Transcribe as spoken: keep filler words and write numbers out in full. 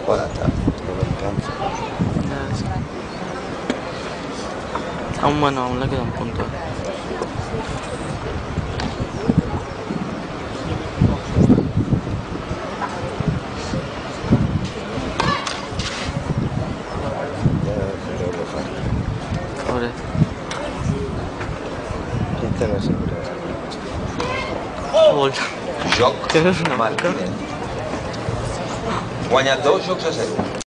quaranta. Aún bueno, aún le queda un punto. Pobre. quinze no sempre. Gol. Joc Tens una Martínez. Guanya dos jocs a zero.